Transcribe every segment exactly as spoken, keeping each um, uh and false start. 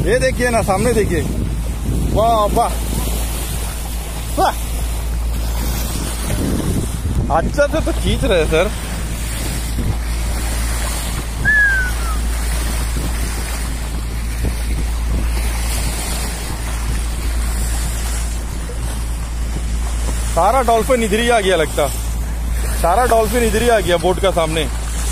ये देखिए ना, सामने देखिए, वाह वाह वाह, अच्छा से तो खींच रहे हैं सर। सारा डॉल्फिन इधर ही आ गया लगता, सारा डॉल्फिन इधर ही आ गया बोट का सामने।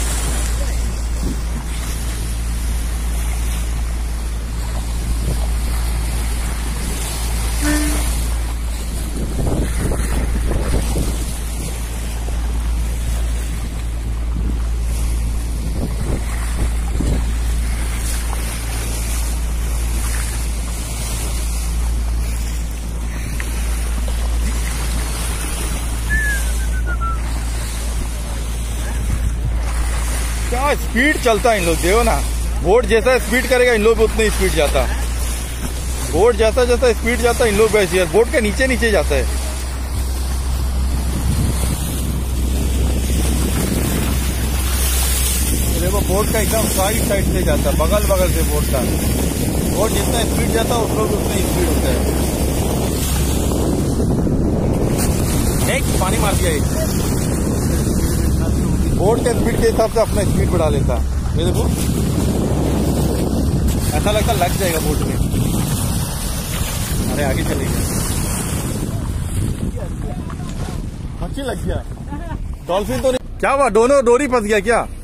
क्या स्पीड चलता है इन लोग, देखो ना, बोट जैसा स्पीड करेगा इन लोग भी उतनी स्पीड जाता, बोट जैसा जैसा स्पीड जाता इन लोग वैसे बोट के नीचे नीचे जाता है। देखो बोट का एकदम साइड साइड से जाता है, बगल बगल से बोट का, बोट जितना स्पीड जाता है उस लोग उतना स्पीड होता है। एक पानी मार दिया, एक बोट के स्पीड के हिसाब से अपना स्पीड बढ़ा लेता। ये देखो, ऐसा लगता लग जाएगा बोट में। अरे आगे चलेगा, मच्छी लग गया, डॉल्फिन तो नहीं, क्या हुआ, दोनों डोरी फंस गया क्या?